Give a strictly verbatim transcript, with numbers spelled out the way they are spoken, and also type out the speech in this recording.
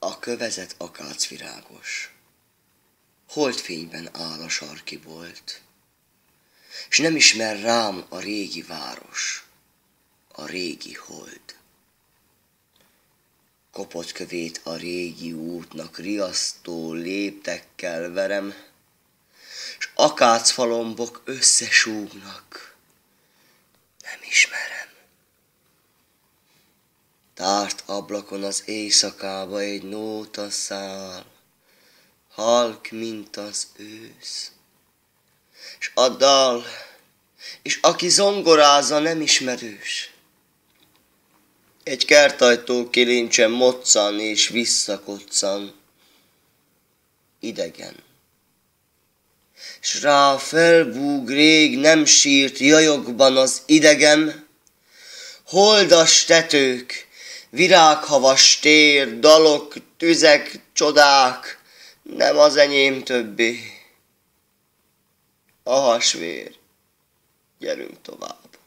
A kövezett akácvirágos holdfényben áll a sarki bolt, s nem ismer rám a régi város, a régi hold. Kopott kövét a régi útnak riasztó léptekkel verem, s akácfalombok összesúgnak, nem ismerem. Tárt ablakon az éjszakába egy nóta száll, halk, mint az ősz. S a dal, és aki zongorázza, nem ismerős. Egy kertajtó kilincsen moccan és visszakoccan, idegen. S rá felbúg rég nem sírt jajokban az idegem, holdas tetők, virághavas tér, dalok, tüzek, csodák, nem az enyém többé. A hasvér, gyerünk tovább.